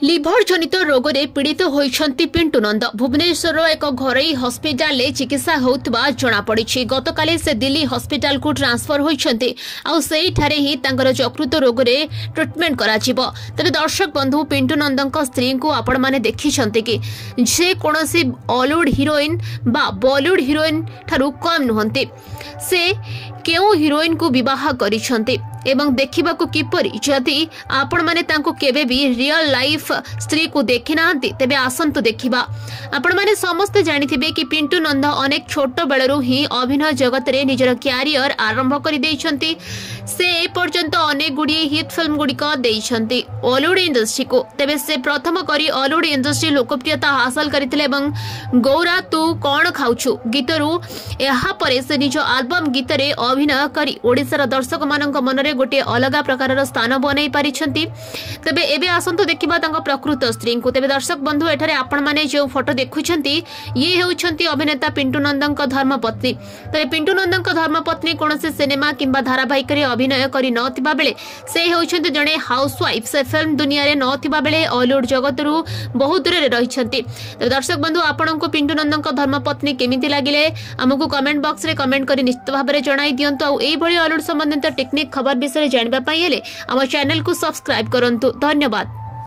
Liver जनित रोग रे पीड़ित होइछंती पिंटू नंद। भुवनेश्वर एक घरोई हस्पिटाल चिकित्सा होउतबा जना पड़ी। गतकाली से दिल्ली हस्पिटाल को ट्रांसफर होइछंती आ सेही ठारे ही तांकर यकृत रोग रे ट्रीटमेंट करा जिवो। तबे दर्शक बंधु पिंटू नंदक स्त्री को आपण माने देखिछंती कि जे कोनोसी हॉलीवुड हिरोइन बा बॉलीवुड हिरोइन ठारू कम नुहंती। से केउ हिरोइन को विवाह करिछंती एवं देखिबा को किपरि जदि आपण माने तांको केबे भी रियल लाइफ स्त्री को देखि नांती तेबे आसंतु देखिबा। आपण माने समस्त जानिथिबे कि पिंटू नंद अनेक छोट बेलरू ही अभिनय जगत रे निजर कैरियर आरंभ करि दैछंती। से ए पर्यंत अनेक गुडी हिट फिल्म गुडी दैछंती हॉलीवुड इंडस्ट्री को। तेबे से प्रथम करी हॉलीवुड इंडस्ट्री लोकप्रियता हासिल करथिले एवं गौरा तू कोन खाउछु गीतरू एहा परे से निज एल्बम गीत रे अभिनय करी ओडिसा दर्शक मानक मनरे गोटे अलग प्रकार स्थान बनई पारिछंती। तबे एबे आसंतु देखिबा तांको प्रकृत स्त्री को। तबे दर्शक बंधु एठारे आपण माने जो फोटो देखुछंती ये हेउछंती अभिनेता पिंटू नंदक धर्मपत्नी। तबे पिंटू नंदक धर्मपत्नी कोनसे सिनेमा किंबा धारावाहिक रे अभिनय करि नथिबा बेले से हेउछंती जणे हाउसवाइफ। से फिल्म दुनिया रे नथिबा बेले हॉलीवुड जगतरू बहुत दूर रे रहिछंती। तबे दर्शक बंधु आपणको पिंटू नंदक धर्मपत्नी केमिति लागिले हमकु कमेंट बॉक्स रे कमेंट करि निश्चित भाबरे जणाई दियंतु। आ एई भली हॉलीवुड संबंधित टेक्निक खबर विषय जानबा पई हेले हम चैनल को सब्सक्राइब करंतु। धन्यवाद।